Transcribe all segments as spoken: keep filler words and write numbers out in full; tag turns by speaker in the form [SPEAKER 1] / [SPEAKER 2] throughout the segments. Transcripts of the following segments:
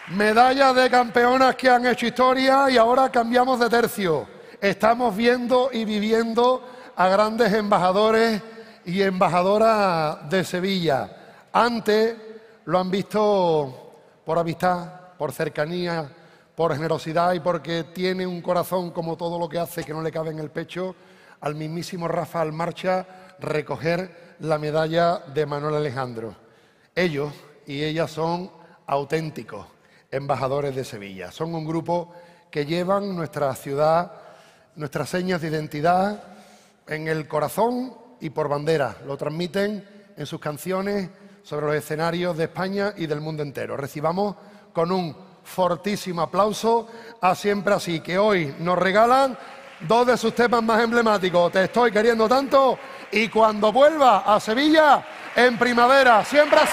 [SPEAKER 1] Medallas de campeonas que han hecho historia y ahora cambiamos de tercio. Estamos viendo y viviendo a grandes embajadores y embajadoras de Sevilla. Antes lo han visto por amistad, por cercanía, por generosidad y porque tiene un corazón como todo lo que hace que no le cabe en el pecho, al mismísimo Rafael Marcha recoger la medalla de Manuel Alejandro. Ellos y ellas son auténticos embajadores de Sevilla. Son un grupo que llevan nuestra ciudad, nuestras señas de identidad en el corazón y por bandera. Lo transmiten en sus canciones sobre los escenarios de España y del mundo entero. Recibamos con un fortísimo aplauso a Siempre Así, que hoy nos regalan dos de sus temas más emblemáticos, Te estoy queriendo tanto y Cuando vuelva a Sevilla en primavera. Siempre Así.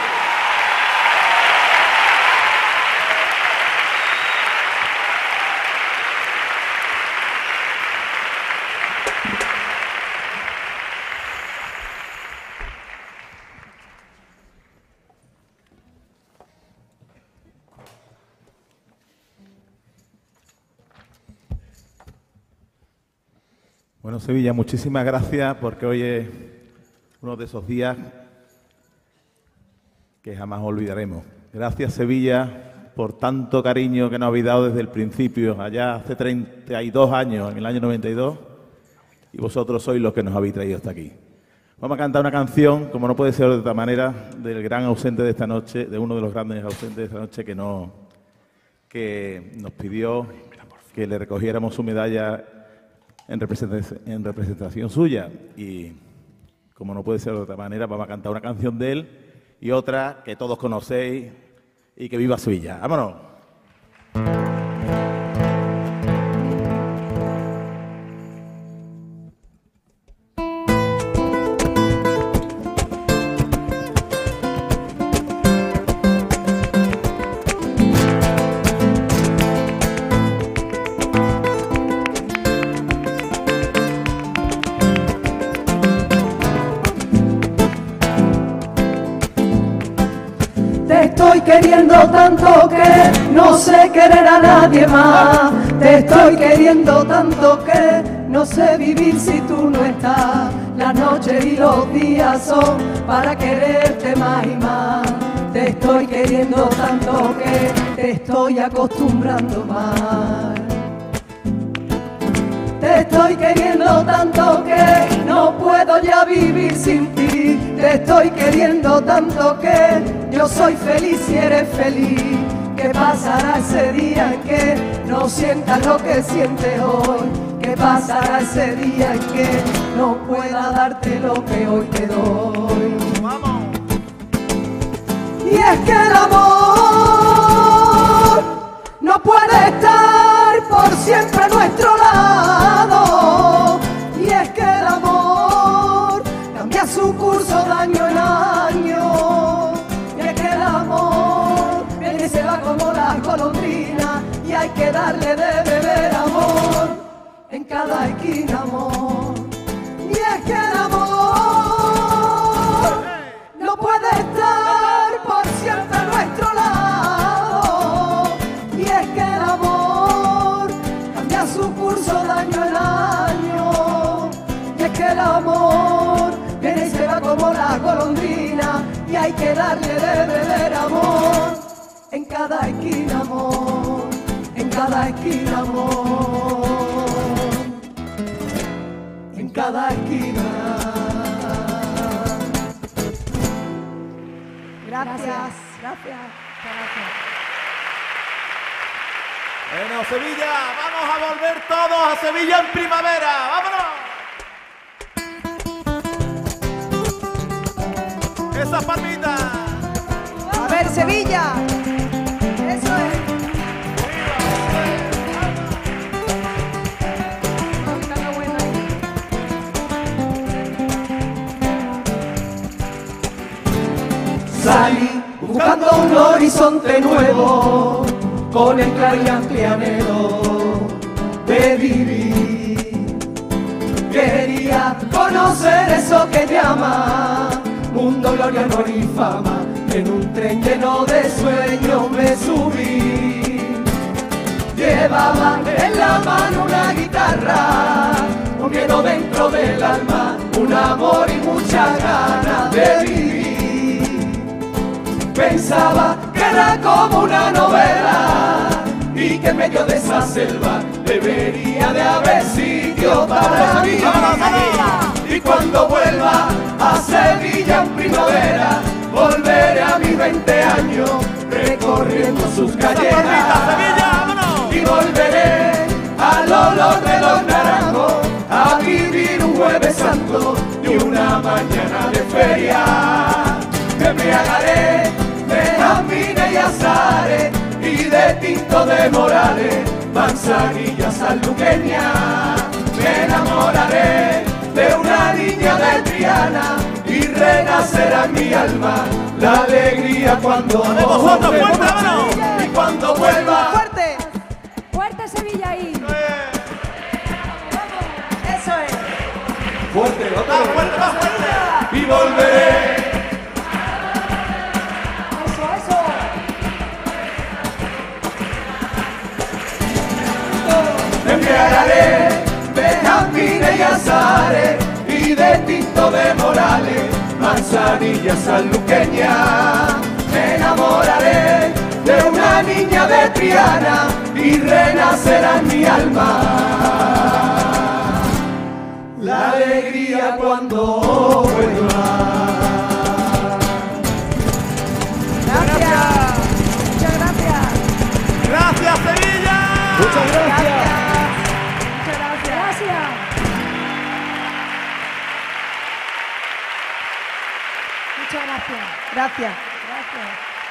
[SPEAKER 2] Bueno, Sevilla, muchísimas gracias porque hoy es uno de esos días que jamás olvidaremos. Gracias, Sevilla, por tanto cariño que nos habéis dado desde el principio, allá hace treinta y dos años, en el año noventa y dos, y vosotros sois los que nos habéis traído hasta aquí. Vamos a cantar una canción, como no puede ser de otra manera, del gran ausente de esta noche, de uno de los grandes ausentes de esta noche que, no, que nos pidió que le recogiéramos su medalla En representación, en representación suya, y como no puede ser de otra manera, vamos a cantar una canción de él y otra que todos conocéis y que viva Sevilla. ¡Vámonos!
[SPEAKER 3] Te estoy queriendo tanto que no sé querer a nadie más. Te estoy queriendo tanto que no sé vivir si tú no estás. Las noches y los días son para quererte más y más. Te estoy queriendo tanto que te estoy acostumbrando más. Te estoy queriendo tanto que no puedo ya vivir sin ti. Te estoy queriendo tanto que yo soy feliz si eres feliz. ¿Qué pasará ese día en que no sientas lo que sientes hoy? ¿Qué pasará ese día en que no pueda darte lo que hoy te doy? ¡Vamos! Y es que el amor no puede estar por siempre a nuestro lado. Y es que el amor cambia su curso de año en año. Y es que el amor viene y se va como la golondrina. Y hay que darle de beber amor en cada esquina, amor. Y es que el amor no puede estar por siempre a nuestro lado. Y es que el amor cambia su curso de año en año. Y es que el amor viene y se va como la golondrina. Y hay que darle de beber amor en cada esquina, amor. En cada esquina, amor. En cada esquina. Gracias. Gracias. Gracias.
[SPEAKER 2] Bueno, Sevilla, vamos a volver todos a Sevilla en primavera. ¡Vámonos! Esa palmita.
[SPEAKER 3] A ver, Sevilla. Eso es. Salí buscando un horizonte nuevo, con el claro y amplio anhelo de vivir. Quería conocer eso que llama mundo, gloria, honor y fama. En un tren lleno de sueños me subí. de vivir. Pensaba que era como una novela y que en medio de esa selva debería de haber sitio para mí. Y cuando vuelva a Sevilla en primavera, volveré a mis veinte años recorriendo sus callejas. Y volveré al olor de los naranjos a vivir un jueves santo y una mañana de feria. Me embriagaré de jazmines y azares y de tinto de morales, manzanilla sanluqueña. Me enamoraré de una niña de Triana y renacerá en mi alma la alegría cuando vuelva. Y cuando vuelva.
[SPEAKER 4] ¡Fuerte!
[SPEAKER 5] ¡Fuerte Sevilla ahí!
[SPEAKER 4] ¡Eso es!
[SPEAKER 3] Fuerte, otra vez. Fuerte, más fuerte. Y volveré.
[SPEAKER 5] ¡Eso, eso!
[SPEAKER 3] Me embriagaré de jazmines y azares y de tinto de morales, manzanilla sanluqueña. Me enamoraré de una niña de Triana y renacerá en mi alma la alegría cuando vuelva.
[SPEAKER 4] Gracias. Muchas gracias.
[SPEAKER 2] ¡Gracias, Sevilla!
[SPEAKER 3] Muchas gracias.
[SPEAKER 4] Muchas gracias.
[SPEAKER 5] ¡Gracias! Muchas gracias.
[SPEAKER 4] Gracias.
[SPEAKER 5] Gracias.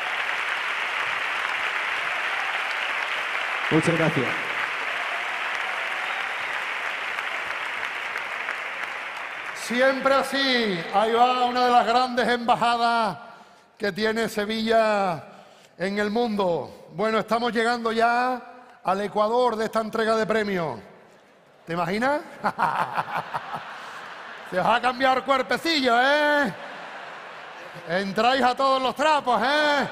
[SPEAKER 3] Muchas gracias.
[SPEAKER 1] Siempre así. Ahí va una de las grandes embajadas que tiene Sevilla en el mundo. Bueno, estamos llegando ya al ecuador de esta entrega de premios. ¿Te imaginas? Se os va a cambiar cuerpecillo, ¿eh? Entráis a todos los trapos, ¿eh?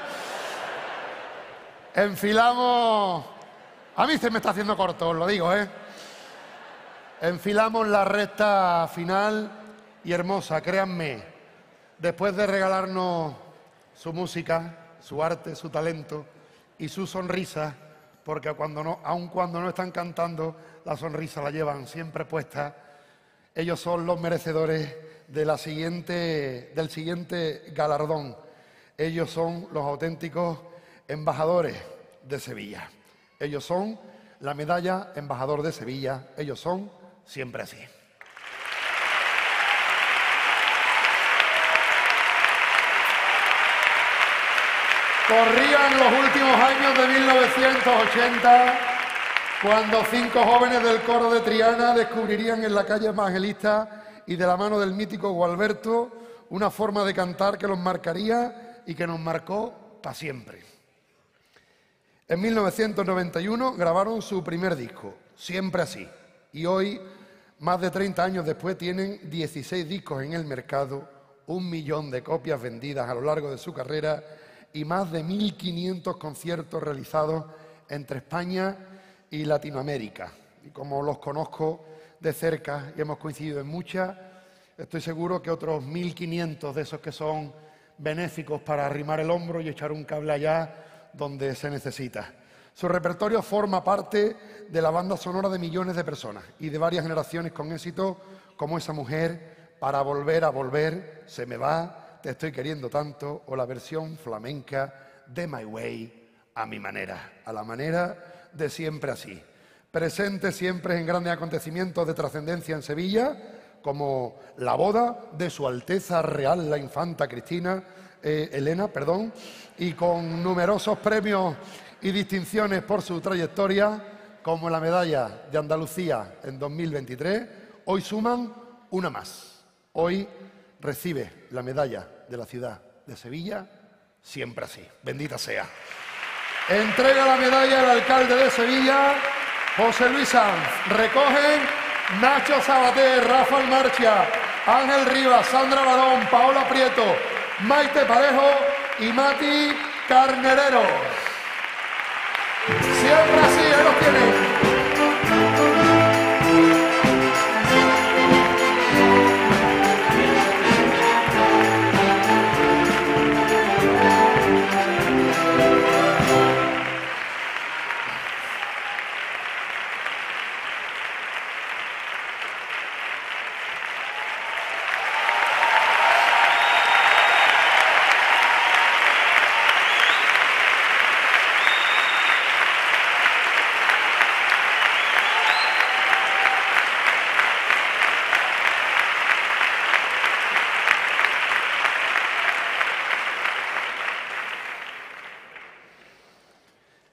[SPEAKER 1] Enfilamos... A mí se me está haciendo corto, os lo digo, ¿eh? Enfilamos la recta final y hermosa, créanme. Después de regalarnos su música, su arte, su talento y su sonrisa, porque cuando no, aun cuando no están cantando, la sonrisa la llevan siempre puesta, ellos son los merecedores de la siguiente, del siguiente galardón. Ellos son los auténticos embajadores de Sevilla. Ellos son la medalla embajador de Sevilla. Ellos son siempre así. Corrían los últimos años de mil novecientos ochenta, cuando cinco jóvenes del coro de Triana descubrirían en la calle Evangelista y de la mano del mítico Gualberto una forma de cantar que los marcaría y que nos marcó para siempre. En mil novecientos noventa y uno grabaron su primer disco, Siempre Así, y hoy, más de treinta años después, tienen dieciséis discos en el mercado, un millón de copias vendidas a lo largo de su carrera y más de mil quinientos conciertos realizados entre España y Latinoamérica. Y como los conozco de cerca y hemos coincidido en muchas, estoy seguro que otros mil quinientos de esos que son benéficos para arrimar el hombro y echar un cable allá donde se necesita. Su repertorio forma parte de la banda sonora de millones de personas y de varias generaciones con éxito como Esa mujer, Para volver a volver, Se me va, Te estoy queriendo tanto o la versión flamenca de My Way, A mi manera, a la manera de Siempre Así. Presente siempre en grandes acontecimientos de trascendencia en Sevilla, como la boda de Su Alteza Real la Infanta Cristina, eh, Elena, perdón, y con numerosos premios y distinciones por su trayectoria, como la medalla de Andalucía en dos mil veintitrés, hoy suman una más. Hoy recibe la medalla de la ciudad de Sevilla, Siempre Así. Bendita sea. Entrega la medalla al alcalde de Sevilla, José Luis Sanz. Recogen Nacho Sabater, Rafael Marchia, Ángel Rivas, Sandra Barón, Paola Prieto, Maite Parejo y Mati Carnerero. Siempre Así, ahí los tienen.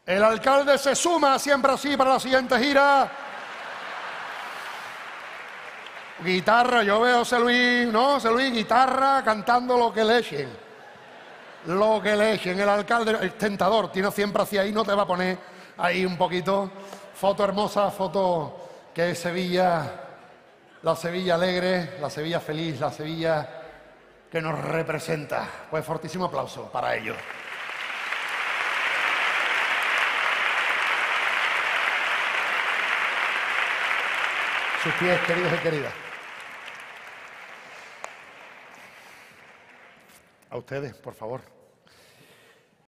[SPEAKER 1] El alcalde se suma siempre así para la siguiente gira. Guitarra, yo veo a José Luis, ¿no? José Luis, guitarra, cantando lo que le echen. Lo que le echen. El alcalde, el tentador, tiene siempre así ahí, no te va a poner ahí un poquito. Foto hermosa, foto que es Sevilla, la Sevilla alegre, la Sevilla feliz, la Sevilla que nos representa. Pues fortísimo aplauso para ellos. Sus pies, queridos y queridas. A ustedes, por favor.